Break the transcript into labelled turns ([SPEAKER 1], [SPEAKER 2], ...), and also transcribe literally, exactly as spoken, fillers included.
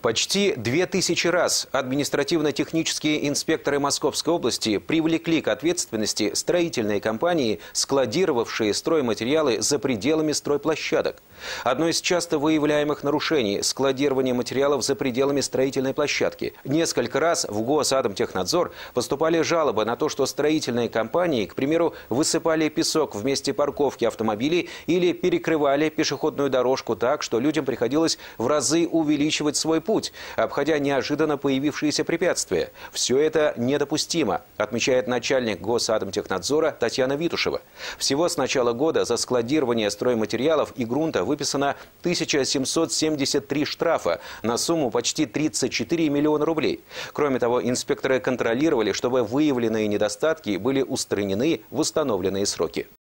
[SPEAKER 1] Почти две тысячи раз административно-технические инспекторы Московской области привлекли к ответственности строительные компании, складировавшие стройматериалы за пределами стройплощадок. Одно из часто выявляемых нарушений – складирование материалов за пределами строительной площадки. Несколько раз в Госатомтехнадзор поступали жалобы на то, что строительные компании, к примеру, высыпали песок в месте парковки автомобилей или перекрывали пешеходную дорожку так, что людям приходилось в разы увеличивать свой путь, обходя неожиданно появившиеся препятствия. Все это недопустимо, отмечает начальник Госатомтехнадзора Татьяна Витушева. Всего с начала года за складирование стройматериалов и грунта выписано тысяча семьсот семьдесят три штрафа на сумму почти тридцать четыре миллиона рублей. Кроме того, инспекторы контролировали, чтобы выявленные недостатки были устранены в установленные сроки.